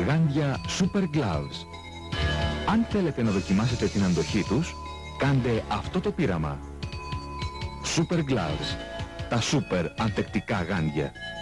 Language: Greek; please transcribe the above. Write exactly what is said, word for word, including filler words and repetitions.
Γάντια Super Gloves. Αν θέλετε να δοκιμάσετε την αντοχή τους, κάντε αυτό το πείραμα. Super Gloves. Τα super ανθεκτικά γάντια.